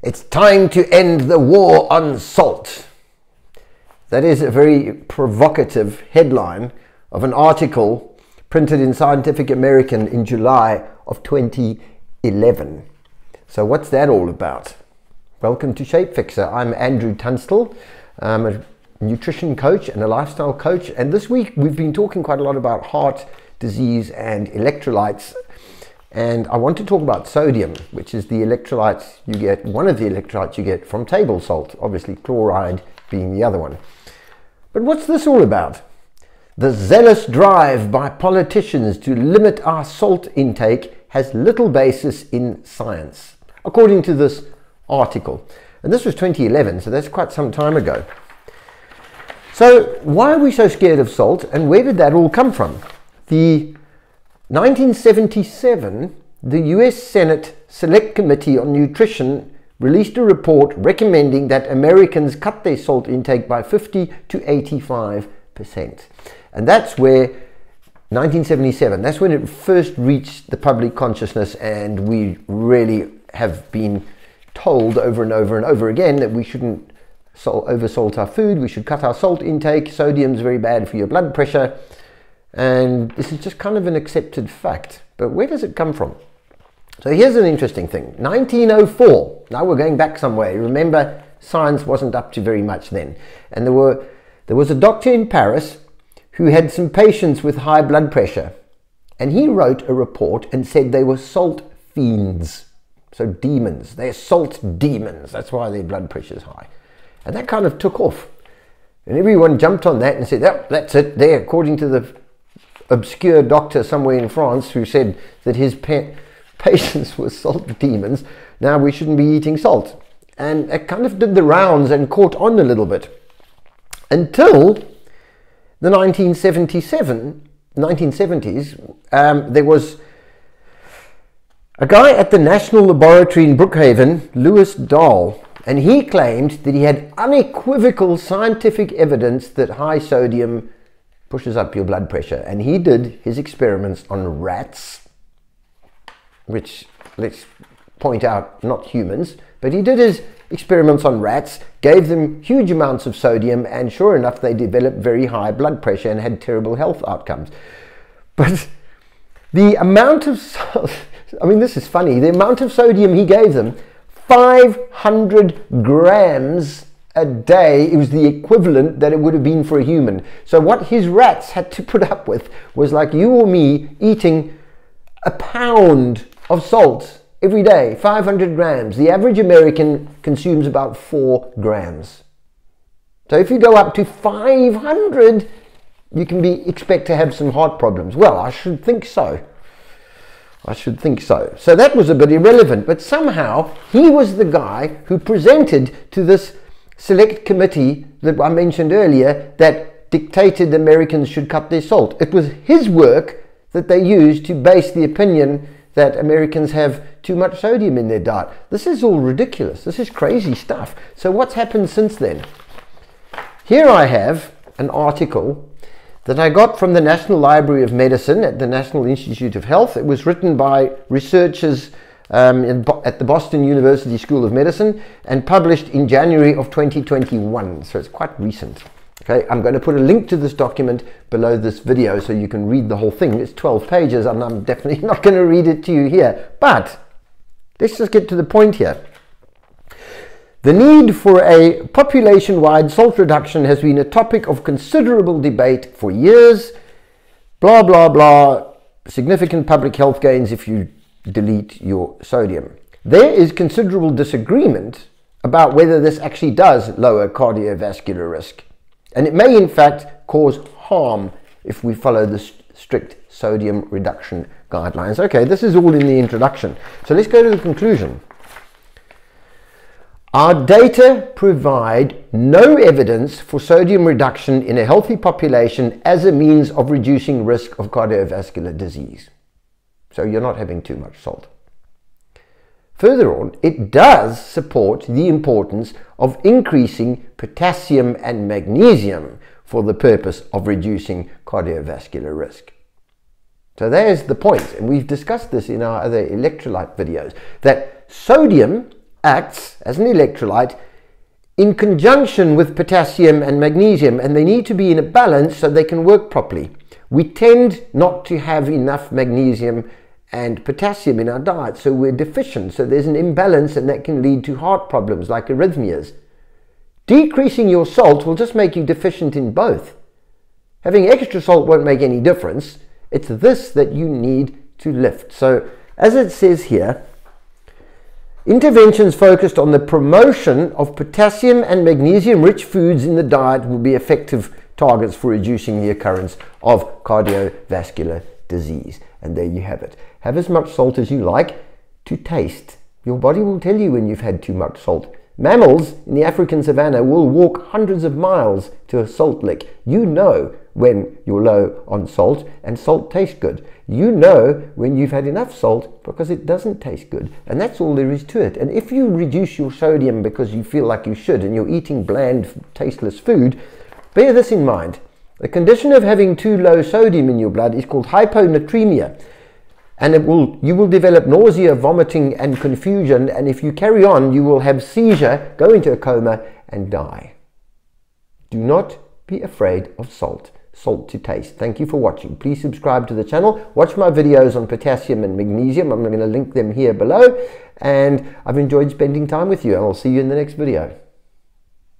It's time to end the war on salt. That is a very provocative headline of an article printed in Scientific American in July of 2011. So what's that all about? Welcome to Shape Fixer. I'm Andrew Tunstall. I'm a nutrition coach and a lifestyle coach. And this week we've been talking quite a lot about heart disease and electrolytes. And I want to talk about sodium, which is the electrolytes you get, one of the electrolytes you get from table salt, obviously chloride being the other one. But what's this all about? The zealous drive by politicians to limit our salt intake has little basis in science, according to this article. And this was 2011, so that's quite some time ago. So why are we so scared of salt, and where did that all come from? The 1977, the US Senate Select Committee on Nutrition released a report recommending that Americans cut their salt intake by 50 to 85%. And that's where 1977, that's when it first reached the public consciousness, and we really have been told over and over and over again that we shouldn't oversalt our food, we should cut our salt intake, sodium's very bad for your blood pressure. And this is just kind of an accepted fact. But where does it come from? So here's an interesting thing. 1904. Now we're going back some way. Remember, science wasn't up to very much then. And there was a doctor in Paris who had some patients with high blood pressure. And he wrote a report and said they were salt fiends. So demons. They're salt demons. That's why their blood pressure is high. And that kind of took off. And everyone jumped on that and said, oh, that's it. There, according to the obscure doctor somewhere in France who said that his patients were salt demons, now we shouldn't be eating salt. And it kind of did the rounds and caught on a little bit until the 1970s. There was a guy at the National Laboratory in Brookhaven, Lewis Dahl, and he claimed that he had unequivocal scientific evidence that high sodium pushes up your blood pressure. And he did his experiments on rats, which, let's point out, not humans, but he did his experiments on rats, gave them huge amounts of sodium, and sure enough, they developed very high blood pressure and had terrible health outcomes. But the amount of, I mean, this is funny, the amount of sodium he gave them, 500 grams a day, it was the equivalent that it would have been for a human. So what his rats had to put up with was like you or me eating a pound of salt every day, 500 grams. The average American consumes about 4 grams. So if you go up to 500, you can expect to have some heart problems. Well, I should think so. So that was a bit irrelevant, but somehow he was the guy who presented to this select committee that I mentioned earlier that dictated Americans should cut their salt. It was his work that they used to base the opinion that Americans have too much sodium in their diet. This is all ridiculous. This is crazy stuff. So what's happened since then? Here I have an article that I got from the National Library of Medicine at the National Institute of Health. It was written by researchers at the Boston University School of Medicine and published in January of 2021. So it's quite recent. Okay, I'm going to put a link to this document below this video so you can read the whole thing. It's 12 pages and I'm definitely not going to read it to you here. But let's just get to the point here. The need for a population-wide salt reduction has been a topic of considerable debate for years. Blah, blah, blah. Significant public health gains if you delete your sodium. There is considerable disagreement about whether this actually does lower cardiovascular risk. And it may in fact cause harm if we follow the strict sodium reduction guidelines. Okay, this is all in the introduction. So let's go to the conclusion. Our data provide no evidence for sodium reduction in a healthy population as a means of reducing risk of cardiovascular disease. So you're not having too much salt. Further on, it does support the importance of increasing potassium and magnesium for the purpose of reducing cardiovascular risk. So there's the point, and we've discussed this in our other electrolyte videos, that sodium acts as an electrolyte in conjunction with potassium and magnesium, and they need to be in a balance so they can work properly. We tend not to have enough magnesium and potassium in our diet, so we're deficient, so there's an imbalance, and that can lead to heart problems like arrhythmias. Decreasing your salt will just make you deficient in both. Having extra salt won't make any difference. It's this that you need to lift. So as it says here, interventions focused on the promotion of potassium and magnesium rich foods in the diet will be effective targets for reducing the occurrence of cardiovascular disease. And there you have it. Have as much salt as you like to taste. Your body will tell you when you've had too much salt. Mammals in the African savanna will walk hundreds of miles to a salt lick. You know when you're low on salt, and salt tastes good. You know when you've had enough salt because it doesn't taste good. And that's all there is to it. And if you reduce your sodium because you feel like you should and you're eating bland, tasteless food, bear this in mind. The condition of having too low sodium in your blood is called hyponatremia. And you will develop nausea, vomiting, and confusion. And if you carry on, you will have seizure, go into a coma, and die. Do not be afraid of salt. Salt to taste. Thank you for watching. Please subscribe to the channel. Watch my videos on potassium and magnesium. I'm going to link them here below. And I've enjoyed spending time with you. And I'll see you in the next video.